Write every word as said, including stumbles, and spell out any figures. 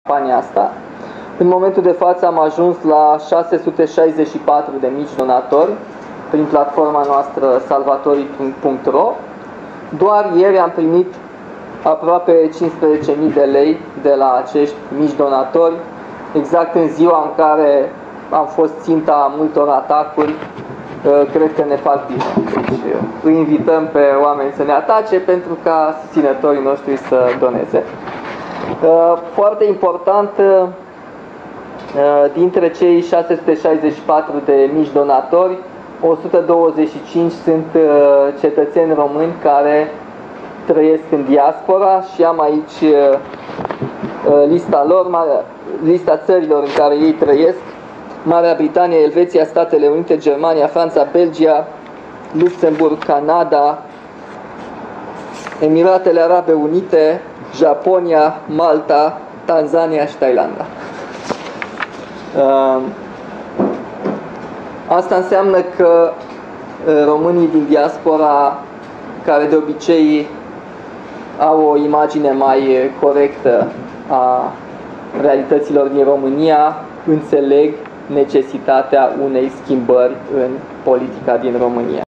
campania asta. În momentul de față am ajuns la șase sute șaizeci și patru de mici donatori prin platforma noastră salvatori punct ro. Doar ieri am primit aproape cincisprezece mii de lei de la acești mici donatori, exact în ziua în care am fost ținta multor atacuri. Cred că ne fac bine. Deci îi invităm pe oameni să ne atace pentru ca susținătorii noștri să doneze. Foarte important, dintre cei șase sute șaizeci și patru de mici donatori, o sută douăzeci și cinci sunt cetățeni români care trăiesc în diaspora și am aici lista lor, lista țărilor în care ei trăiesc: Marea Britanie, Elveția, Statele Unite, Germania, Franța, Belgia, Luxemburg, Canada, Emiratele Arabe Unite, Japonia, Malta, Tanzania și Thailanda. Asta înseamnă că românii din diaspora, care de obicei au o imagine mai corectă a realităților din România, înțeleg necesitatea unei schimbări în politica din România.